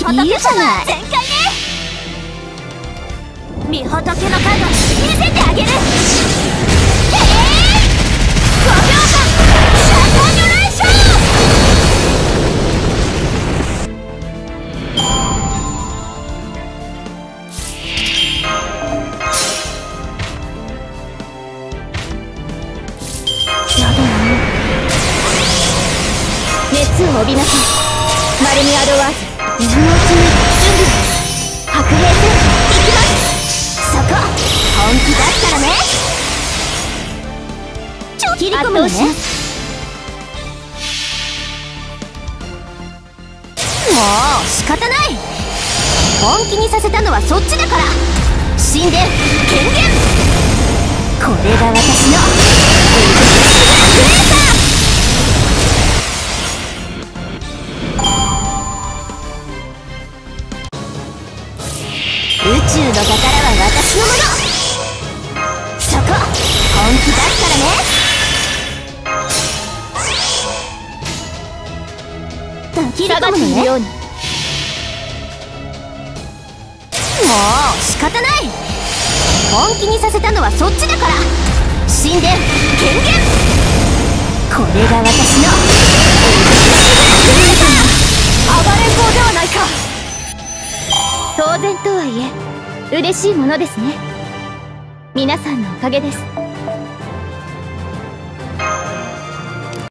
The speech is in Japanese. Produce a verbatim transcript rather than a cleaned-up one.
いいじゃない。全開ね。御仏のカード見せてあげる。ええー、ごびょうかんシャトニョレーション。熱を帯びなさい。マルミアドワーズ、今のうちに準備。白兵戦行きます。そこ本気出したらね。ちょっと切り込むのね。もう仕方ない。本気にさせたのはそっちだから。神殿権限。これが私のエグゼクティブグレーサー。宇宙の宝は私のもの。そこ本気出したらね。切り込むのね。もう仕方ない。本気にさせたのはそっちだから。神殿権限。これが私のエグゼクティブグレーサー。暴れん坊ではないか。当然とはいえ嬉しいものですね。皆さんのおかげです。